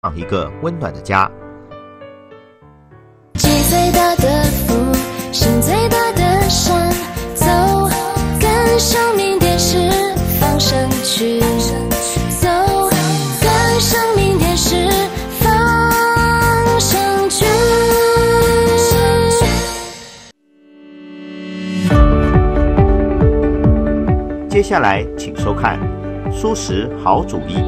一个温暖的家。 积最大的福，行最大的善，走，跟生命电视放上去，走，跟生命电视放上去。 接下来，请收看《蔬食好主意》。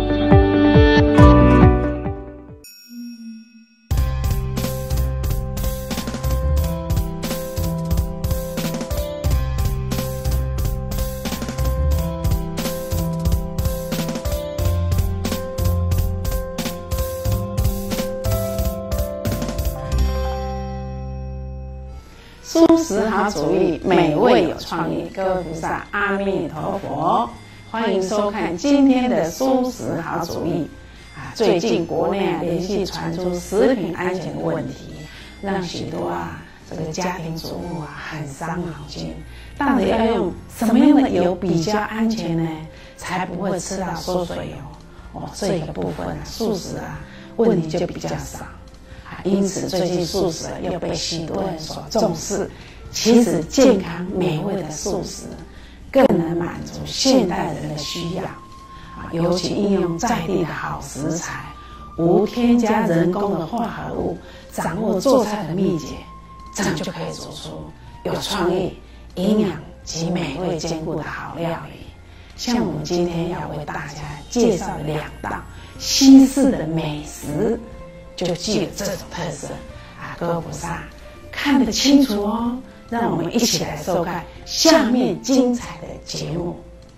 蔬食好主意，美味有创意，各位菩萨，阿弥陀佛！欢迎收看今天的蔬食好主意。最近国内连续传出食品安全的问题，让许多这个家庭主妇很伤脑筋。到底要用什么样的油比较安全呢？才不会吃到缩水油？这个部分素食问题就比较少。因此，最近素食又被许多人所重视。其实，健康美味的素食更能满足现代人的需要。尤其应用在地的好食材，无添加人工的化合物，掌握做菜的秘诀，这样就可以做出有创意、营养及美味兼顾的好料理。像我们今天要为大家介绍的2道西式的美食，就具有这种特色各位菩萨看得清楚哦。让我们一起来收看下面精彩的节目。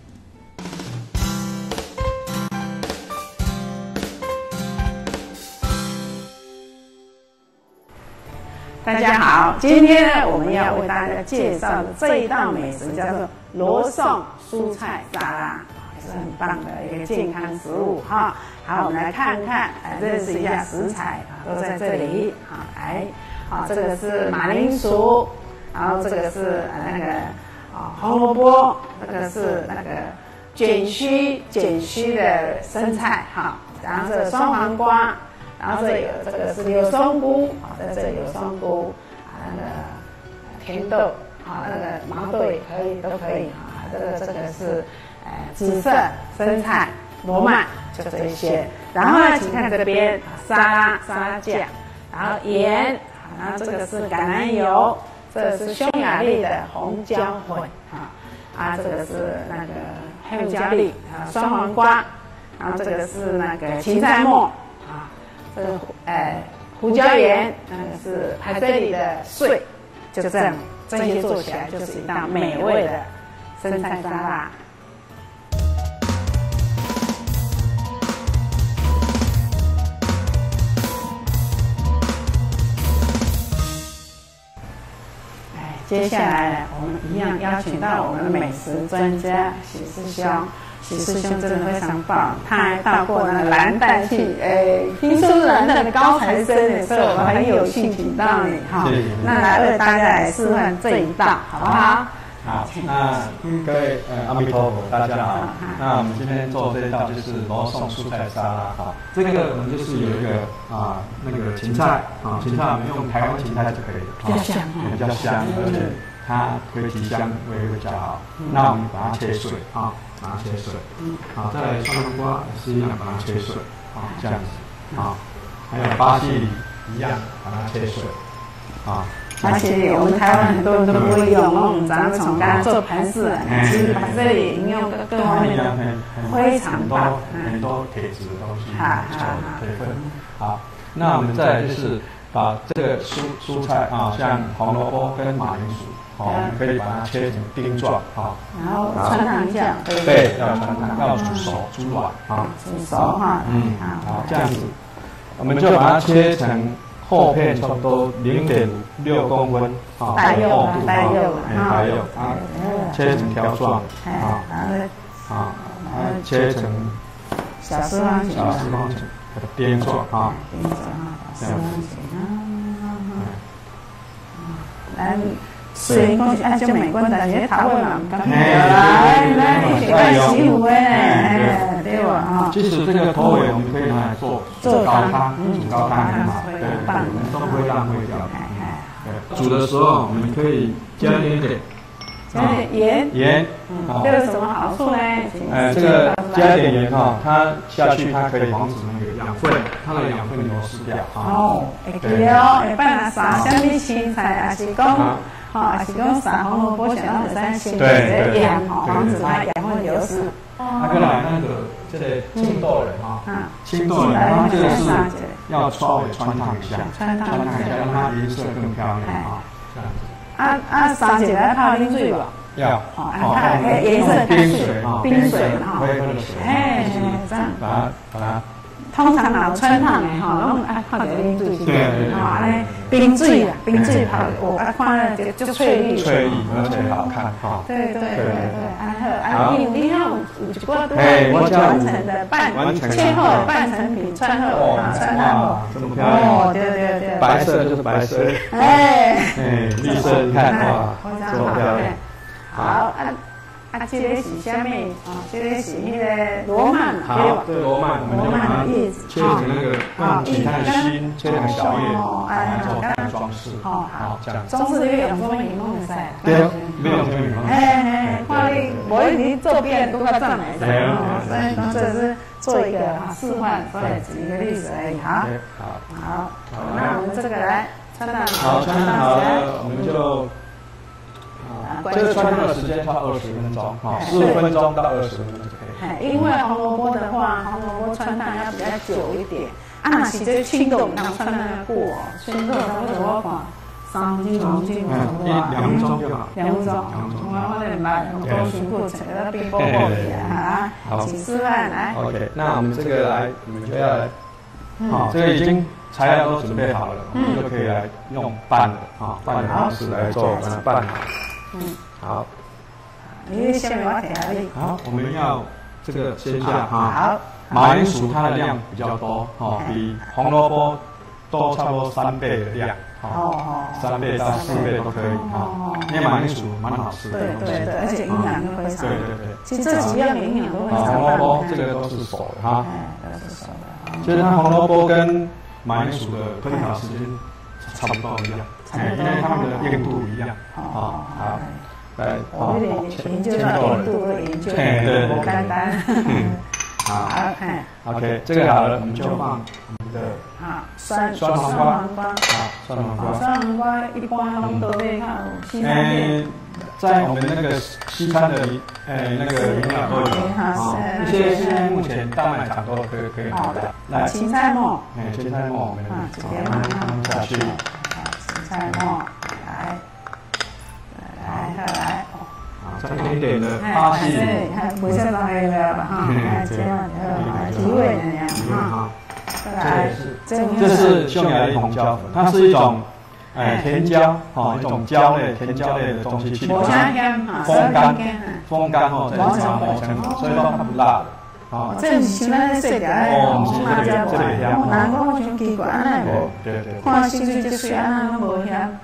大家好，今天呢，我们要为大家介绍的这一道美食叫做罗宋蔬菜沙拉，也是很棒的一个健康食物哈。好，我们来看看，认识一下食材都在这里。这个是马铃薯，然后这个是那个红萝卜，这个是那个卷须的生菜然后这个双黄瓜，然后这个是柳松菇，在这里有松菇那个甜豆那个毛豆也可以，都可以这个是紫色生菜、罗曼，就这一些。然后呢，请看这边沙拉酱，然后盐，然后这个是橄榄油，这个是匈牙利的红椒粉这个是那个黑胡椒粒双黄瓜，然后这个是那个芹菜末这个胡椒盐，那个是海这里的碎，就这样，这些做起来就是一道美味的生菜沙拉。接下来我们一样邀请到我们的美食专家许师兄。许师兄真的非常棒，他还到过那个蓝带去，听说是蓝带的高材生，所以我们很有幸请到你那来为大家来示范这一道，好不好？ 好，那各位阿弥陀佛，大家好。那我们今天做这一道就是罗宋蔬菜沙拉这个我们就是有一个那个芹菜芹菜我们用台湾芹菜就可以了， 比较香比较香，而且它会提香味会比较好。那我们把它切碎把它切碎再来双黄瓜也是一样把它切碎这样子还有巴西里一样把它切碎巴西里我们台湾很多人都不会用，我们长从刚做盘式其实把这里应用各方面的非常棒， 很多铁质的东西，铁分。好，那我们再来就是把这个蔬菜像红萝卜跟马铃薯我们可以把它切成丁状然后穿烫一下， 对，要穿烫，要煮熟煮软煮熟好， 这样子，我们就把它切成厚片，差不多0.6公分带肉切成条状切成小四方形的边状这样子来水讲就美观，但是头尾嘛唔敢来，一起洗壶对吧即使这个头尾我们可以拿来做高汤，煮高汤很好，对，我们都不会浪费掉。对，煮的时候我们可以加一点点。 加点盐， 这有什么好处呢？ 这个加一点盐哈，它下去它可以防止那个养分，它的养分流失掉。 会记哦，下摆若撒什么青菜，也是讲，也是讲撒红萝卜，想要使青菜的盐，防止它养分流失。 再来那个这个青豆仁青豆仁它这个是要稍微穿烫一下，让它颜色更漂亮这样子。 撒起来泡冷水吧。 要， 颜色冰水不会喝的水， 这样把它。 通常老穿烫的拢爱泡点冷水，安尼冰水泡，看就翠绿， 而且好看对，好，你看有一个都完成的切后半成品，穿后穿烫， 这么漂亮， 对， 白色就是白色，绿色你看这么漂亮， 好这个是什么？这个是那个罗曼， 好，这个罗曼我们就把它切成那个用其他的心，切成小叶，来做装饰。好，这样。 装饰这个用风荧光的噻。 对，没有风荧光。 看你无你做别人都较赞来噻。所以说这是做一个示范，所以举一个例子而已。好，那我们这个来穿烫。 好，穿烫好了，我们就。这个穿烫的时间差20分钟，15分钟到20分钟就可以。 因为红萝卜的话，红萝卜穿烫要比较久一点。那是这青豆当穿烫要过，青豆差不多我看3分钟，2 分钟就好。 2分钟，我来买多辛苦，整个冰波波的好，请示范来。 OK， 那我们这个来，我们就要来。好，这个已经材料都准备好了，我们就可以来用拌的拌的方式来做，把它拌好。好。 你下面我提下你。 好，我们要这个先下好。马铃薯它的量比较多，比红萝卜多差不多3倍的量，3倍到4倍都可以因为马铃薯蛮好吃的东西， 对，而且营养都非常。 对。 其实这几样营养都非常。 红萝卜这个都是熟的都是熟的。其实它红萝卜跟马铃薯的烹调时间差不多一样，因为它们的硬度一样。好，来， 我有点研究到硬度的研究，不简单。好 ，OK， 这个好了，我们就放我们的酸黄瓜，酸黄瓜一般拢都会看西餐店， 在我们那个西餐的那个营养都有一些现在目前大卖场都可以买的。来， 芹菜末， 芹菜末我们直接放下去， 芹菜末来。 沾一点的巴西， 不像那个吧这样提味的样这是匈牙利红椒粉，它是一种甜椒一种椒类甜椒类的东西去风干后再把它磨成粉，所以说它不辣的。 这是像咱细条的红辣椒粉，难怪我想奇怪，安尼无？ 对， 看水水就是安尼无香。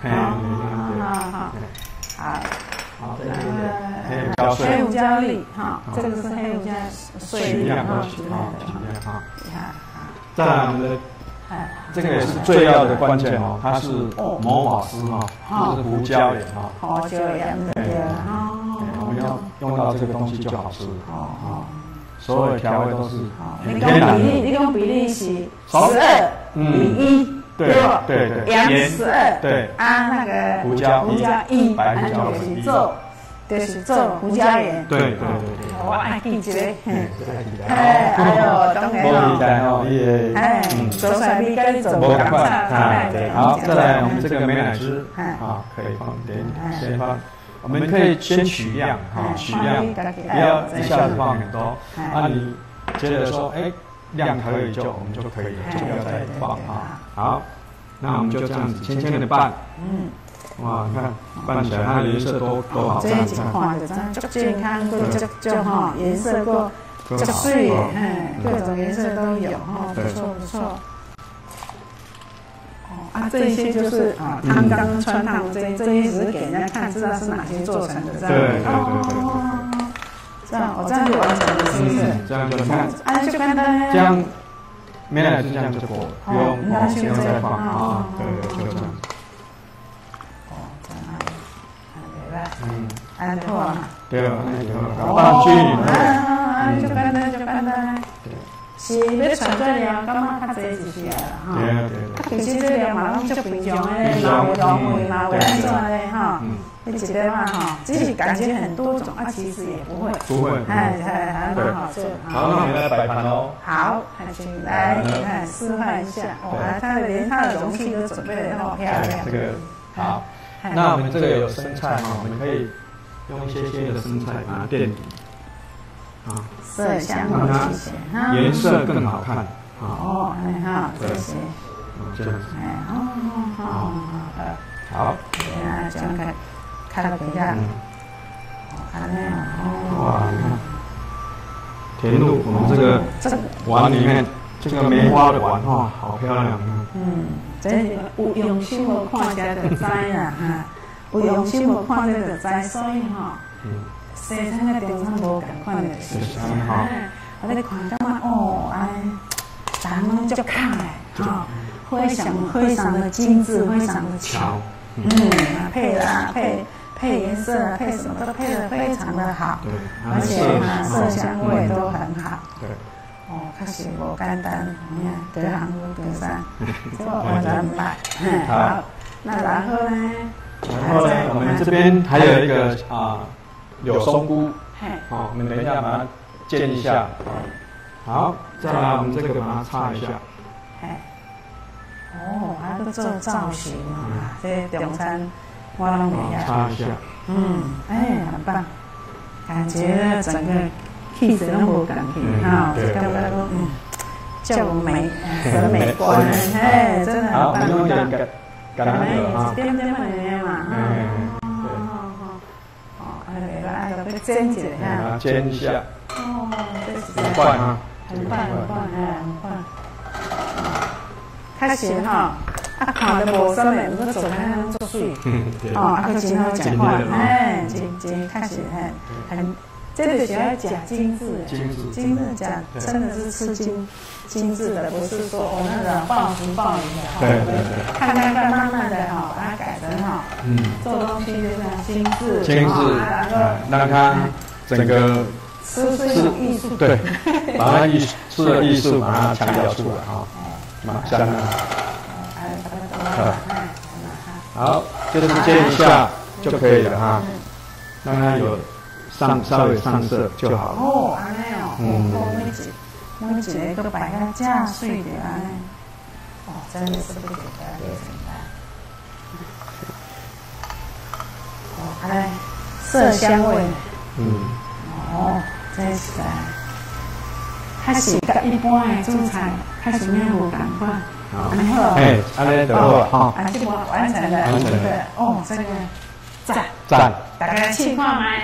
好，黑胡椒粒这个是黑胡椒碎粒取再来我们的这个也是最要的关键它是魔法师就是胡椒盐胡椒盐我们要用到这个东西就好吃所有的调味都是很天然的。 你讲比例是12:1。 对， 盐12， 对那个胡椒 1，就是做胡椒盐。 对， 我爱记这个，当然做出来比跟你做不同好，再来我们这个美乃滋可以放一点，先放。我们可以先取量不要一下子放很多。你觉得说量可以我们就可以了，就不要再放好，那我们就这样子轻轻的拌。哇，你看拌起来它的颜色都好看。 这一看就真足健康，就颜色够水的，各种颜色都有不错。这一些就是汤刚穿烫，这些只是给人家看，知道是哪些做成的，这样。 对。 这样就完成了，是不是？ 这样就看。 就简单。 这样没来就这样就过了，不用再放啊。对，就这样。 安就好啊。 对啊，安就好。放去里面。 就简单就简单。是要传做料，感觉较济就是啊，吼。 对啊。 其实这料嘛拢足平常诶，老会浪费嘛，会安怎咧，吼。你一个嘛，吼，只是感觉很多种啊，其实也不会。 不会。 还蛮好做。 好，那我们来摆盘喽。 好，请来看示范一下。哇，连它的容器都准备得那么漂亮。 这个好。那我们这个有生菜哈，我们可以用一些的生菜把它垫底，啊， 色香味齐全， 颜色更好看。 哦，哈，这些， 这样子。好， 这样看了一下， 哇，你看，填入我们这个碗里面，这个梅花的碗哈，好漂亮。 这有用心无看这就知啦，哈，有用心无看这就知，所以吼，西餐跟中餐无共款的是，我咧看感觉哦，安，人足卡的，哈，非常的精致，非常的巧，配颜色，配什么都配得非常的好， 对， 而且色香味都很好， 对。 确实无简单，你看得行如得山，这个我真买。好，那然后呢？ 我们这边还有一个有松菇，好，我们等一下把它煎一下。好，再来我们这个把它擦一下。 还要做造型啊，这中餐我拢会啊。 擦一下。 很棒，感觉整个。气质拢无共去，哈，就感觉叫有美审美观，真的很棒。好， 用一点橄榄油啊，点点嘛，按照煎一下， 把它煎一下。 这是很快啊， 很快，开始哈，看得无什么，不过做开做水，还真好讲话，真开始很。这个需要讲精致，讲真的是吃精致的，不是说那个暴食暴饮的。对，看慢慢的把它改成做东西就是精致， 让它整个吃是一种艺术， 对，把它吃的艺术把它强调出来马上好，就是煎一下就可以了哈，让它有。稍微上色就好了。 安尼每一个都摆个架水的安尼，真的是不简单。安尼色香味，真是的，它是跟一般的主菜，它是没有共款。安尼好， 安尼就好哈。 这个完成了，这个赞， 大家试看卖。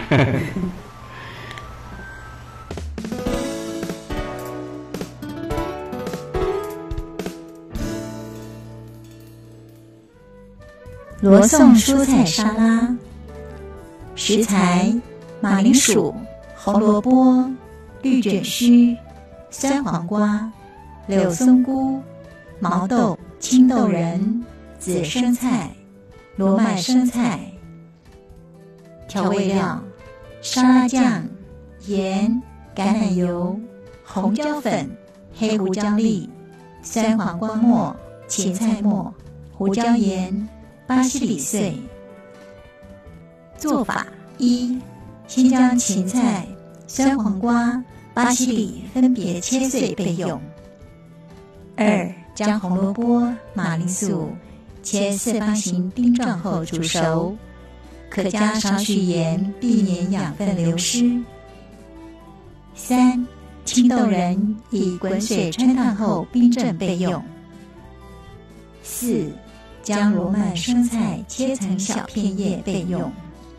罗宋蔬菜沙拉，食材：马铃薯、红萝卜、绿卷须、酸黄瓜、柳松菇、毛豆、青豆仁、紫生菜、罗麦生菜。调味料：沙拉酱、盐、橄榄油、红椒粉、黑胡椒粒、酸黄瓜末、芹菜末、胡椒盐、巴西里碎。做法：一、先将芹菜、酸黄瓜、巴西里分别切碎备用。二、将红萝卜、马铃薯切四方形丁状后煮熟，可加少许盐，避免养分流失。三、青豆仁以滚水汆烫后冰镇备用。四、将罗曼生菜切成小片叶备用。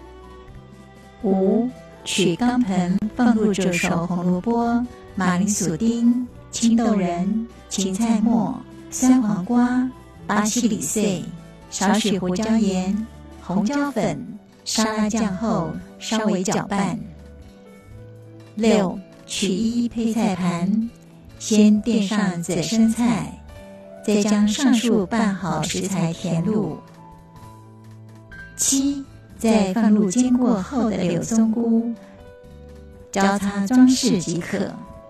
五、取钢盆放入煮熟红萝卜、马铃薯丁、青豆仁、芹菜末、酸黄瓜、巴西里碎，少许胡椒盐、红椒粉、沙拉酱后稍微搅拌。六、取一配菜盘， 先垫上紫生菜，再将上述拌好食材填入。7. 再放入煎过后的柳松菇，交叉装饰即可。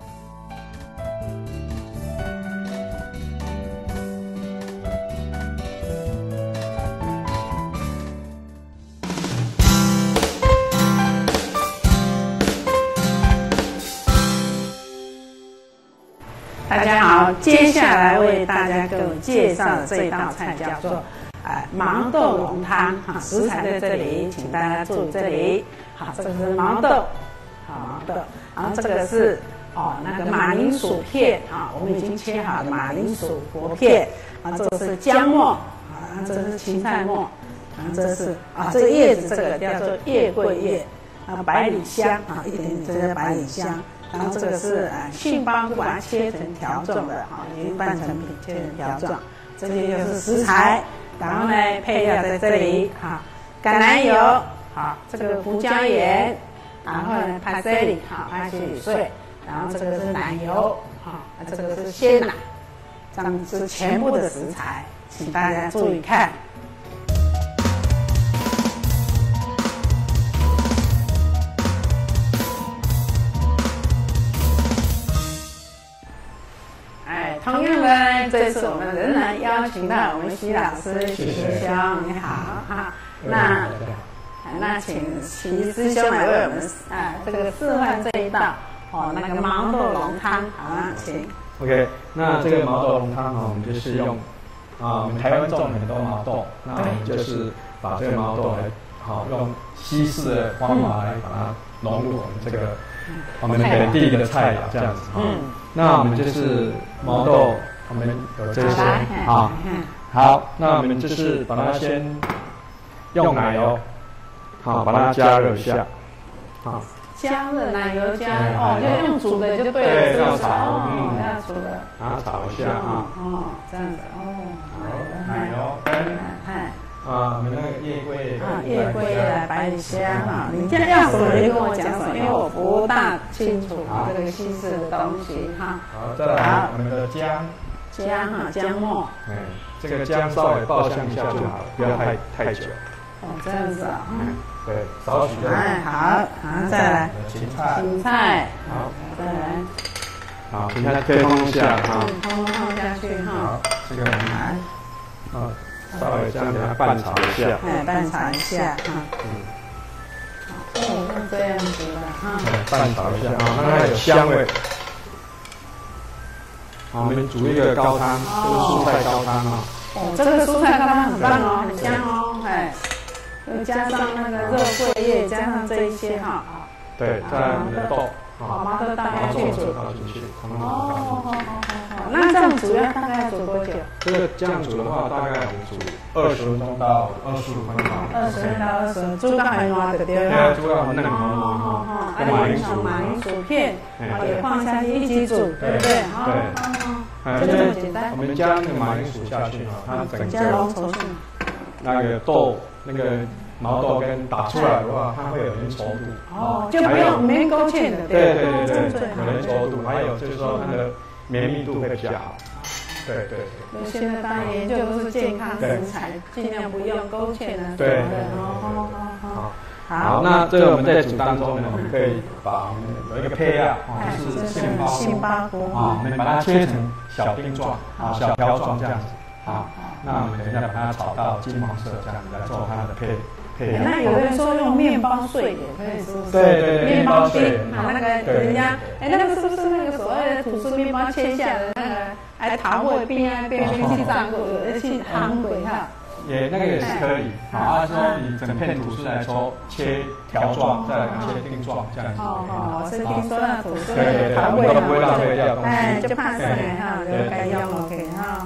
大家好，接下来为大家给我介绍的这一道菜叫做毛豆浓汤。好，食材在这里，请大家注意这里。好，这个是毛豆，好毛豆，然后这个是那个马铃薯片，啊，我们已经切好的马铃薯薄片，啊，这个是姜末，啊，这是芹菜末，然后这是这个叶子，这个叫做月桂叶，啊，百里香，啊，一点点这个百里香。然后这个是杏鲍菇，把它切成条状的，已经半成品，切成条状。这些就是食材，然后呢配料在这里，橄榄油，好，这个胡椒盐，然后呢帕塞里，好，拍碎碎，然后这个是奶油，好，这个是鲜奶，这样是全部的食材，请大家注意看。同样的，这次我们仍然邀请到我们徐老师，徐师兄，你好哈。那请徐师兄来为我们这个示范这一道那个毛豆浓汤，好吗？请。 OK， 那这个毛豆浓汤我们就是用我们台湾种很多毛豆，那我们就是把这个毛豆来用西式的方法来把它融入我们这个我们本地的菜肴这样子那我们就是毛豆，我们有这些好，那我们就是把它先用奶油，把它加热一下， 加热奶油加就用煮的就对了， 对，要炒， 要煮的， 然后炒一下这样子奶油跟我们那个月桂叶百里香你这样要什么就跟我讲什么，因为我不大清楚这个西式的东西好，再来我们的姜末， 这个姜稍微爆香一下就好了，不要太久。 这样子对，少许的。 好，再来芹菜， 好， 再来， 好，芹菜可以放一下放下去好，这个稍微这样给它拌炒一下， 拌炒一下是这样子的拌炒一下让它有香味。好，我们煮一个高汤，这个蔬菜高汤这个蔬菜高汤很棒很香又加上那个肉桂叶，加上这一些对，再来我们的豆， 毛豆倒下去煮， 好， 那这样煮要大概煮多久？ 这样煮的话，大概我们煮20分钟到25分钟。 20到20，煮到很软的对吧？煮到很嫩跟马铃薯片也放下去一起煮，对不对？ 就这么简单。我们加那个马铃薯下去它整个那个豆那个毛豆跟打出来的话，它会有粘稠度就不用没勾芡的， 对，有粘稠度，还有就是说它的绵密度会比较好。对。 现在当然研究都是健康食材，尽量不用勾芡对。好，那这个我们在煮当中呢，我们可以把我们有一个配料就是杏鲍菇我们把它切成小丁状小条状这样子那我们等一下把它炒到金黄色这样子来做它的配料。 那有的人说用面包碎也可以，是不是？ 对， 面包丁那个人家那个是不是那个所谓的吐司面包切下的那个陶粿边去炸过去烘过那个也是可以说你整片吐司来切条状，再来切丁状这样子。 是听说那吐司对，我们都不会浪费掉东西。 就怕剩就该用 OK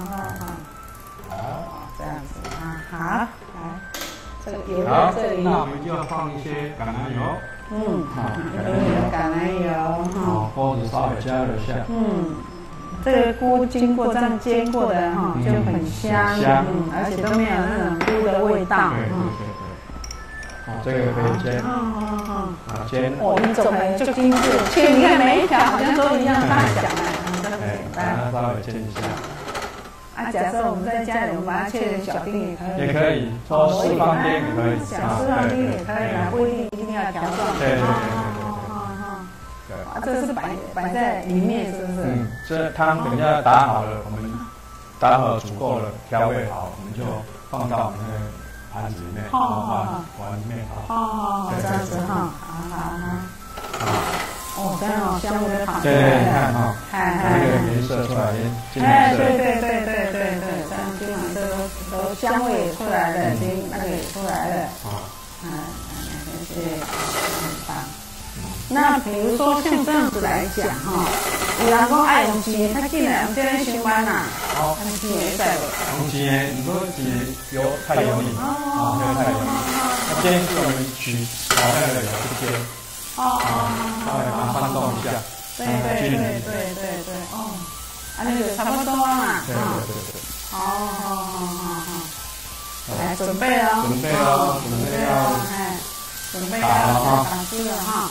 这样子好，来，这个油在这里。 那我们就要放一些橄榄油。 橄榄油锅子稍微加热一下。 这个菇经过这样煎过的就很香，而且都没有那种菇的味道。 这个可以煎。煎。 你怎么就精致？其实你看每一条好像都一样大小把它稍微煎一下。 假设我们在家里，我们把它切成小丁也可以。 也可以，做四方丁也可以。 小四方丁也可以啊，不一定要条状。 对。 这是摆在里面，是不是？ 这汤等一下打好了，我们打好煮够了，调味好，我们就放到我们的盘子里面，碗里面。 这样子哈，好。真好，香味都跑出来了。 对，你看哈，那个颜色出来，金黄色。对， 这样金黄色都香味也出来了，那个也出来了。谢谢，很棒。那比如说像这样子来讲哈，有人讲爱用钱，他进来我们这边上班呐，用钱会使不？ 用钱，你说钱油太油腻，太油腻。那煎是我们取那个油去煎，稍微把它翻动一下， 对，那个差不多嘛， 对。 好，来准备喽，准备要打汁了哈。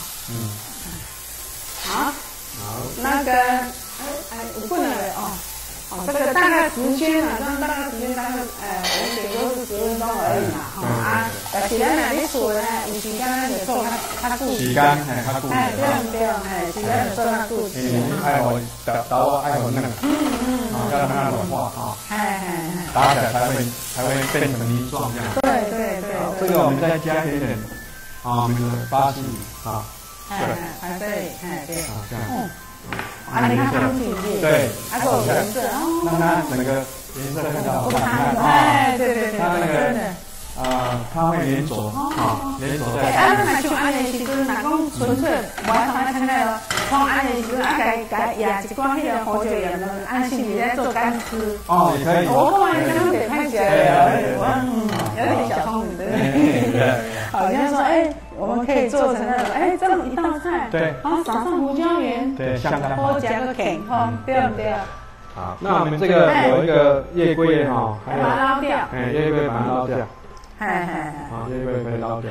好，那个，我不能这个大概时间啊，大概我们顶多是10分钟而已嘛，但是咱若你厝咧，有时间咱就做较久。 时间较久。 对，时间就做较久。 爱好刀爱好嫩，要让它软化打起来才会变成泥状这样。 对。 这个我们再加一点我们的巴西米对，这样。 你看汤进去， 对， 有颜色， 让它整个颜色更加好看。 对， 它那个它会连着连着在。 那像安尼时阵，若讲纯粹无爱同爱参加咯，像安尼时阵该压一罐迄个胡椒盐，安是你在做干丝。 也可以。 这样得看起来有点小聪明，对。好像说，我们可以做成那种，这么一道菜， 对， 然后撒上胡椒盐， 对，香菜， 或加个芹葱，对不对？ 好，那我们这个有一个叶桂哈， 把它捞掉， 叶桂把它捞掉，叶桂可以捞掉。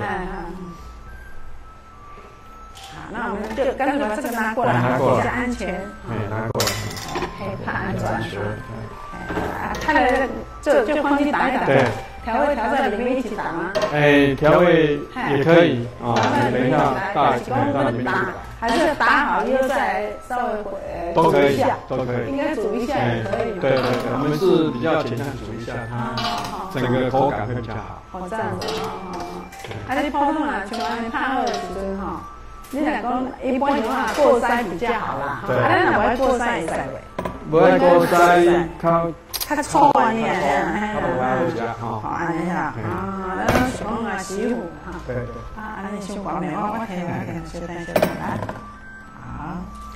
好，那我们就干脆把这个拿过来，比较安全。 拿过来， 可以怕安全。看来就放进打一打。对。调味调在里面一起打吗？ 调味也可以等一下到里面打， 还是打好以后再来稍微都可以， 应该煮一下也可以。 对，我们是比较简单煮一下，它整个口感会比较好。 这样子你普通啊，像安尼拍好的时阵你若讲一般的话过筛比较好啦，咱若不爱过筛会使袂？ 不爱过筛， 较粗安尼安尼啦，咱是讲师傅对， 安尼伤完美，我摕来，小等来，好，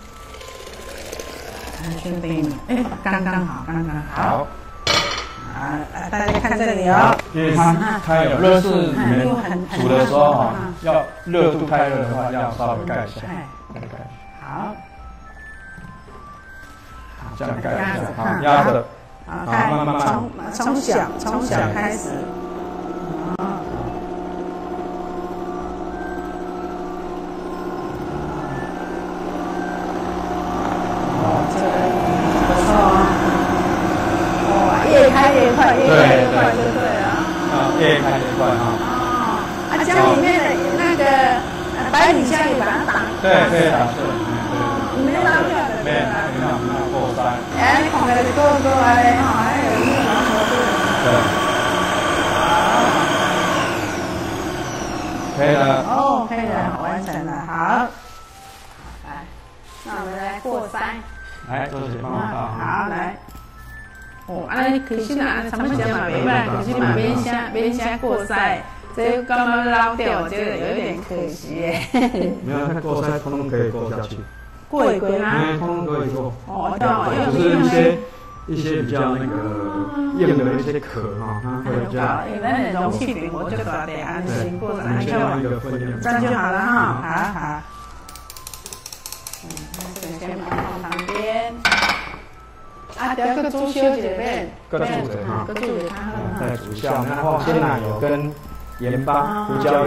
先等，刚刚好，大家看这里因为它有热，是你们煮的时候要热度太热的话，要稍微盖一下， 好， 这样盖一下，压着。 慢从小开始，这个不错越开越快就对了。 越开越快将里面的那个白米香也把它打。 对，打碎。 没捞掉的。 没过筛。 你看起来多还有一个对。可以了。 可以了，完成了，好。来，那我们来过筛。 来，做解放好，来。可惜啦，什么时间嘛没办，可惜嘛边虾过筛，这刚刚捞掉，我觉得有点可惜耶。 没有，它过筛通通可以过下去。 过一过吗？ 通通可以过。 就是一些比较那个硬的一些壳它会比较。 因为容器饼我就搞得安心过筛就好。 这样就好了好。这个先放旁边。要个煮小一遍， 个煮的个煮的再煮一下，然后鲜奶油跟盐巴、胡椒盐。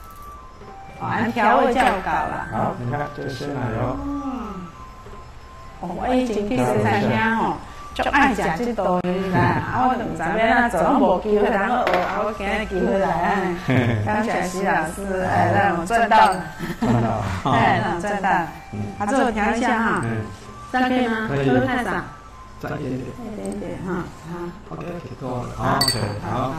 按调味就搞了。 好，你看这个鲜奶油。 我以前去西餐厅吼，足爱食这道的啦，我都唔知要哪做，我无机会通我学，我今日机会来安尼。感谢徐老师，让我赚到了，让我赚到了。好，这我调一下哈，这样可以吗？会不会太少？ 再一点点， 一点点哈，好。 OK， 挺多了。好 ，OK， 好。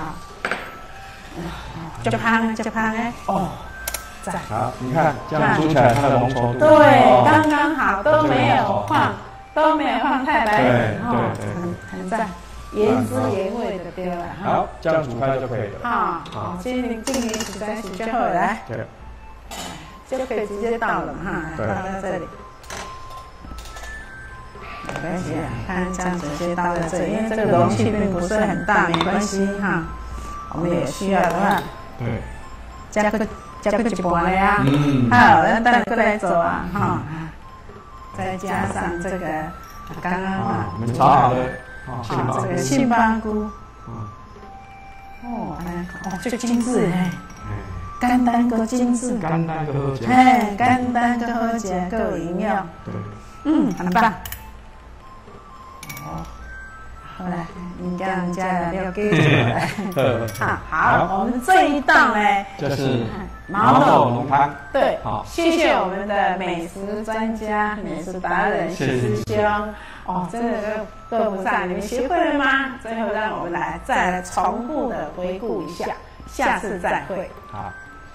就胖哎，哦，在。 好，你看这样煮起来它的浓稠度， 对，刚刚好，都没有放太白粉，很赞，原汁原味的对了。 好，这样煮开就可以了。 好，今年实在是最后来， 对， 就可以直接倒了哈，倒在这里。没关系啊，看这样直接倒在这里，因为这个容器并不是很大，没关系哈。我们有需要的话， 对， 加个一半的呀，好，咱等过来做啊，哈，再加上这个刚刚我们炒好的， 这个杏鲍菇，这个精致哎，简单个精致， 简单个好食， 简单个好食，够有营养， 对， 很棒。好来，你家的料给我来。好，我们这一道呢， 就是毛豆浓汤。 对，好，谢谢我们的美食专家、美食达人徐师兄。哦，真的都不上，你们学会了吗？最后让我们再来重复的回顾一下，下次再会。 好。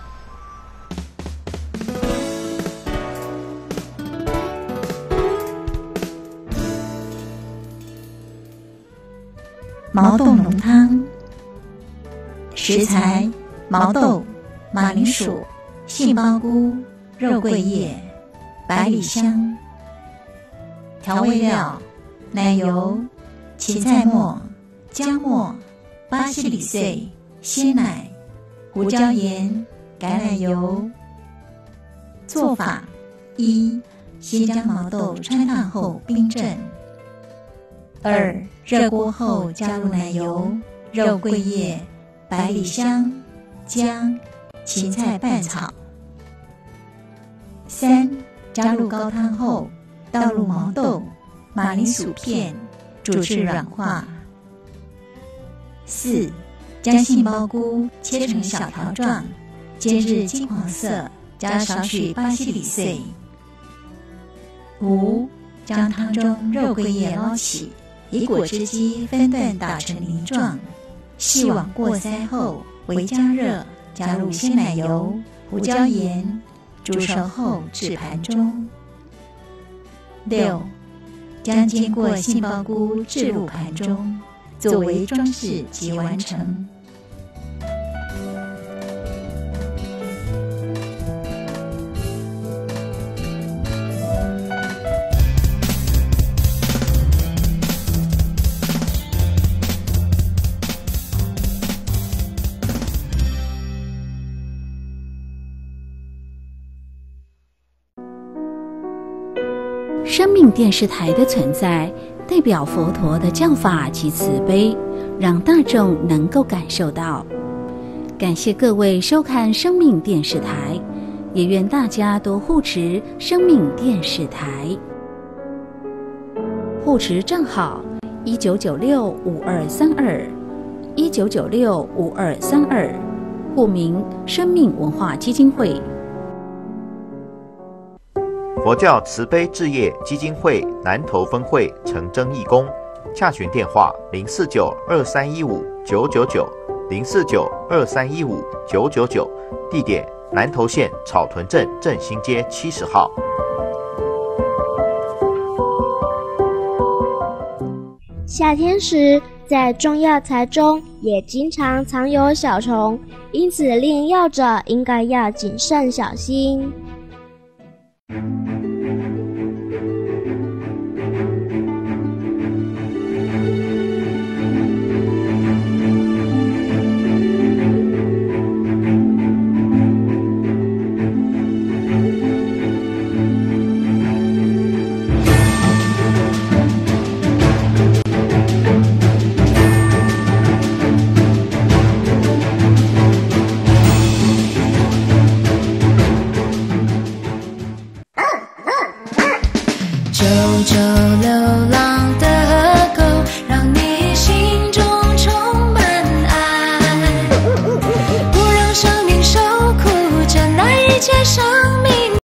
毛豆浓汤，食材：毛豆、马铃薯、杏鲍菇、肉桂叶、百里香。调味料：奶油、芹菜末、姜末、巴西里碎、鲜奶、胡椒盐、橄榄油。做法：一、先将毛豆穿烫后冰镇。2. 热锅后加入奶油、肉桂叶、百里香、姜、芹菜拌炒。3. 加入高汤后倒入毛豆、马铃薯片，煮至软化。4. 将杏鲍菇切成小条状，煎至金黄色，加少许巴西里碎。5. 将汤中肉桂叶捞起，以果汁机分段打成泥状，细网过筛后微加热，加入鲜奶油、胡椒盐，煮熟后置盘中。6. 将煎过杏鲍菇置入盘中，作为装饰即完成。 生命电视台的存在，代表佛陀的教法及慈悲，让大众能够感受到。感谢各位收看生命电视台，也愿大家多护持生命电视台。护持账号19965232，19965232，户名生命文化基金会。 佛教慈悲置业基金会南投分会诚征义工，洽询电话049-2315-999，049-2315-999，地点南投县草屯镇振兴街70号。 夏天时，在中药材中也经常藏有小虫，因此炼药者应该要谨慎小心。